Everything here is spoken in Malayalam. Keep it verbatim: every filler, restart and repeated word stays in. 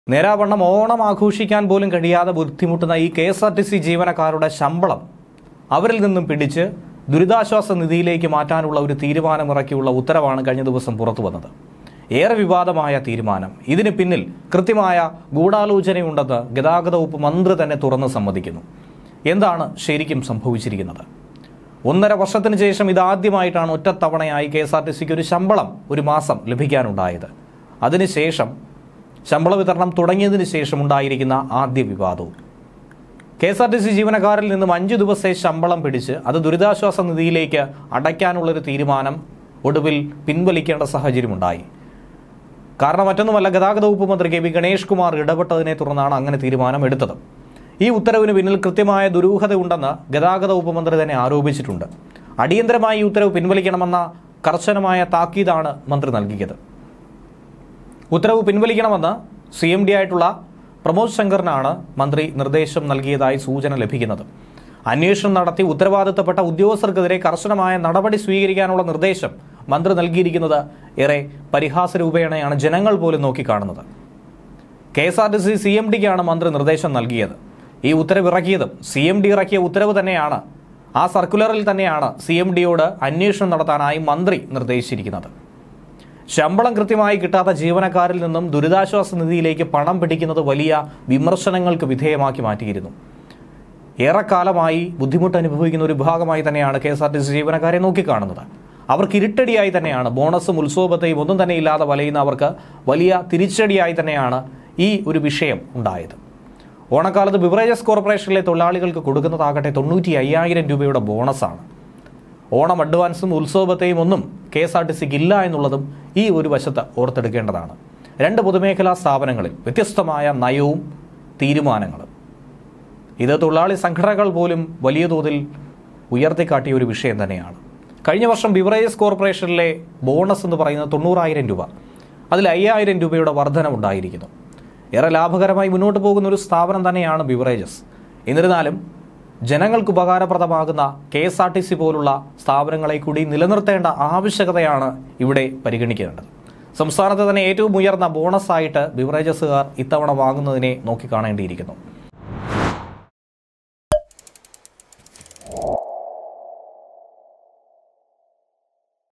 നേരാവണ്ണം ഓണം ആഘോഷിക്കാൻ പോലും കഴിയാതെ ബുദ്ധിമുട്ടുന്ന ഈ K S R T C ജീവനക്കാരുടെ ശമ്പളം അവരിൽ നിന്നും പിടിച്ച് ദുരിതാശ്വാസ നിധിയിലേക്ക് മാറ്റാനുള്ള ഒരു തീരുമാനമിറക്കിയുള്ള ഉത്തരവാണ് കഴിഞ്ഞ ദിവസം പുറത്തു വന്നത്. ഏറെ വിവാദമായ തീരുമാനം. ഇതിന് പിന്നിൽ കൃത്യമായ ഗൂഢാലോചനയുണ്ടെന്ന് ഗതാഗത വകുപ്പ് മന്ത്രി തന്നെ തുറന്ന് സമ്മതിക്കുന്നു. എന്താണ് ശരിക്കും സംഭവിച്ചിരിക്കുന്നത്? ഒന്നര വർഷത്തിന് ശേഷം ഇതാദ്യമായിട്ടാണ് ഒറ്റത്തവണയായി കെ എസ് ആർ ടി സിക്ക് ഒരു ശമ്പളം ഒരു മാസം ലഭിക്കാനുണ്ടായത്. അതിനുശേഷം ശമ്പള വിതരണം തുടങ്ങിയതിനു ശേഷം ഉണ്ടായിരിക്കുന്ന ആദ്യ വിവാദവും K S R T C ജീവനക്കാരിൽ നിന്നും അഞ്ചു ദിവസത്തെ ശമ്പളം പിടിച്ച് അത് ദുരിതാശ്വാസ നിധിയിലേക്ക് അടയ്ക്കാനുള്ളൊരു തീരുമാനം ഒടുവിൽ പിൻവലിക്കേണ്ട സാഹചര്യമുണ്ടായി. കാരണം മറ്റൊന്നുമല്ല, ഗതാഗത വകുപ്പ് മന്ത്രി കെ വി ഗണേഷ് കുമാർ ഇടപെട്ടതിനെ തുടർന്നാണ് അങ്ങനെ തീരുമാനം എടുത്തത്. ഈ ഉത്തരവിന് പിന്നിൽ കൃത്യമായ ദുരൂഹത ഉണ്ടെന്ന് ഗതാഗത വകുപ്പ് മന്ത്രി തന്നെ ആരോപിച്ചിട്ടുണ്ട്. അടിയന്തരമായി ഈ ഉത്തരവ് പിൻവലിക്കണമെന്ന കർശനമായ താക്കീതാണ് മന്ത്രി നൽകിയത്. ഉത്തരവ് പിൻവലിക്കണമെന്ന് സി എം ഡി ആയിട്ടുള്ള പ്രമോദ് ശങ്കറിനാണ് മന്ത്രി നിർദ്ദേശം നൽകിയതായി സൂചന ലഭിക്കുന്നത്. അന്വേഷണം നടത്തി ഉത്തരവാദിത്തപ്പെട്ട ഉദ്യോഗസ്ഥർക്കെതിരെ കർശനമായ നടപടി സ്വീകരിക്കാനുള്ള നിർദ്ദേശം മന്ത്രി നൽകിയിരിക്കുന്നത് ഏറെ പരിഹാസ രൂപേണയാണ് ജനങ്ങൾ പോലും നോക്കിക്കാണുന്നത്. K S R T C C M ഡിക്കാണ് മന്ത്രി നിർദ്ദേശം നൽകിയത്. ഈ ഉത്തരവ് ഇറക്കിയതും സി എം ഡി ഇറക്കിയ ഉത്തരവ് തന്നെയാണ്. ആ സർക്കുലറിൽ തന്നെയാണ് സി എം ഡിയോട് അന്വേഷണം നടത്താനായി മന്ത്രി നിർദ്ദേശിച്ചിരിക്കുന്നത്. ശമ്പളം കൃത്യമായി കിട്ടാത്ത ജീവനക്കാരിൽ നിന്നും ദുരിതാശ്വാസ നിധിയിലേക്ക് പണം പിടിക്കുന്നത് വലിയ വിമർശനങ്ങൾക്ക് വിധേയമാക്കി മാറ്റിയിരുന്നു. ഏറെക്കാലമായി ബുദ്ധിമുട്ട് അനുഭവിക്കുന്ന ഒരു വിഭാഗമായി തന്നെയാണ് K S R T C ജീവനക്കാരെ നോക്കിക്കാണുന്നത്. അവർക്ക് ഇരുട്ടടിയായി തന്നെയാണ്, ബോണസും ഉത്സവത്തെയും ഒന്നും തന്നെ ഇല്ലാതെ വലയുന്നവർക്ക് വലിയ തിരിച്ചടിയായി തന്നെയാണ് ഈ ഒരു വിഷയം ഉണ്ടായത്. ഓണക്കാലത്ത് ബിവറേജസ് കോർപ്പറേഷനിലെ തൊഴിലാളികൾക്ക് കൊടുക്കുന്നതാകട്ടെ തൊണ്ണൂറ്റി അയ്യായിരം രൂപയുടെ ബോണസാണ്. ഓണം അഡ്വാൻസും ഉത്സവത്തെയും ഒന്നും കെ എസ് ആർ ടി സിക്ക് ഇല്ല എന്നുള്ളതും ഈ ഒരു വശത്ത് ഓർത്തെടുക്കേണ്ടതാണ്. രണ്ട് പൊതുമേഖലാ സ്ഥാപനങ്ങളിൽ വ്യത്യസ്തമായ നയവും തീരുമാനങ്ങളും. ഇത് തൊഴിലാളി സംഘടനകൾ പോലും വലിയ തോതിൽ ഉയർത്തിക്കാട്ടിയ ഒരു വിഷയം തന്നെയാണ്. കഴിഞ്ഞ വർഷം ബിവറേജസ് കോർപ്പറേഷനിലെ ബോണസ് എന്ന് പറയുന്നത് തൊണ്ണൂറായിരം രൂപ, അതിൽ അയ്യായിരം രൂപയുടെ വർധനമുണ്ടായിരിക്കുന്നു. ഏറെ ലാഭകരമായി മുന്നോട്ട് പോകുന്ന ഒരു സ്ഥാപനം തന്നെയാണ് ബിവറേജസ്. എന്നിരുന്നാലും ജനങ്ങൾക്ക് ഉപകാരപ്രദമാകുന്ന K S R T C പോലുള്ള സ്ഥാപനങ്ങളെ കൂടി നിലനിർത്തേണ്ട ആവശ്യകതയാണ് ഇവിടെ പരിഗണിക്കേണ്ടത്. സംസ്ഥാനത്ത് തന്നെ ഏറ്റവും ഉയർന്ന ബോണസായിട്ട് ബിവറേജസുകാർ ഇത്തവണ വാങ്ങുന്നതിനെ നോക്കിക്കാണേണ്ടിയിരിക്കുന്നു.